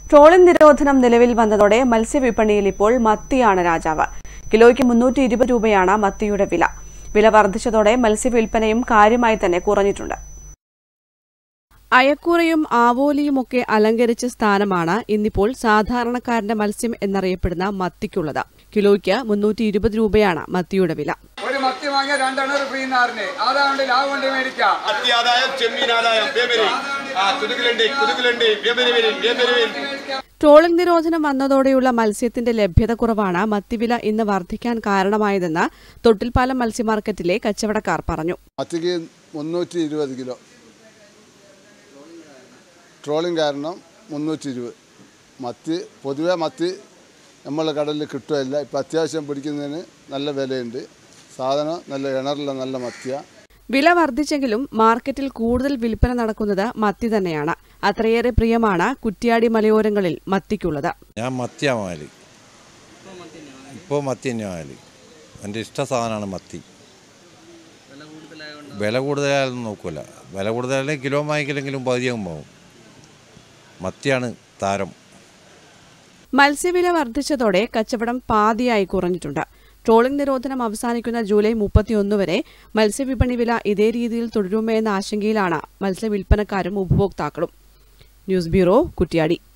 Trawling നിരോധനം നിലവിൽ വന്നതോടെ മത്സ്യവിപണിയിൽ ഇപ്പോൾ മത്തിയാണ് രാജാവ്. കിലോയ്ക്ക് 320 രൂപയാണ് മത്തിയുടെ വില. വില വർദ്ധിച്ചതോടെ മത്സ്യവിൽപ്പനയും കാര്യമായി തന്നെ കുറഞ്ഞിട്ടുണ്ട്. അയക്കൂറയും ആവോലിയുമൊക്കെ അലങ്കരിച്ച സ്ഥാനമാണ് ഇന്നിപ്പോൾ സാധാരണക്കാരന്റെ മത്സ്യം എന്നറിയപ്പെടുന്ന മത്തിക്കുള്ളത്. കിലോയ്ക്ക് 320 രൂപയാണ് മത്തിയുടെ വില. ഒരു മത്തി വാങ്ങിയ 2 എണ്ണ ഫ്രീ നാറിന് ആദായം ലാഭം കൊണ്ട് മേടിക്കാം. മത്തി ആദായം, ചെമ്മീൻ ആദായം, ട്രോളിംഗ് നിരോധനം വന്നതോടെയുള്ള മത്സ്യത്തിന്റെ ലഭ്യത കുറവാണ് മത്തിവില ഇന്ന് വർദ്ധിക്കാൻ കാരണമായതെന്ന് തൊട്ടിൽപ്പാലം മത്സ്യമാർക്കറ്റിലെ കച്ചവടക്കാർ പറഞ്ഞു. മത്തിക്ക് 320 കിലോ, ട്രോളിംഗ് കാരണം 320. മത്തി പൊതുവെ മത്തി നമ്മളെ കടലിൽ കിട്ടുകയില്ല. ഇപ്പം അത്യാവശ്യം പിടിക്കുന്നതിന് നല്ല വിലയുണ്ട്. സാധനം നല്ല ഇണറുള്ള നല്ല മത്തിയാണ്. വില വർദ്ധിച്ചെങ്കിലും മാർക്കറ്റിൽ കൂടുതൽ വിൽപ്പന നടക്കുന്നത് മത്തി തന്നെയാണ്. അത്രയേറെ പ്രിയമാണ് കുറ്റ്യാടി മലയോരങ്ങളിൽ മത്തിക്കുള്ളത്. ഞാൻ മത്തിയാണ് വാങ്ങല്. ഇപ്പോൾ മത്തി തന്നെയാണ് വാങ്ങല്. എൻ്റെ ഇഷ്ട സാധനമാണ് മത്തി. വില കൂടുതലായാലും നോക്കൂല. വില കൂടുതലായാലും കിലോ വാങ്ങിക്കില്ലെങ്കിലും പകുതിയാകും പോകും. മത്തിയാണ് താരം. മത്സ്യവില വർദ്ധിച്ചതോടെ കച്ചവടം പാതിയായി കുറഞ്ഞിട്ടുണ്ട്. ട്രോളിംഗ് നിരോധനം അവസാനിക്കുന്ന ജൂലൈ 31 വരെ മത്സ്യവിപണി വില ഇതേ രീതിയിൽ തുടരുമോ എന്ന ആശങ്കയിലാണ് മത്സ്യവിൽപ്പനക്കാരും ഉപഭോക്താക്കളും. News bureau, Kuttiadi.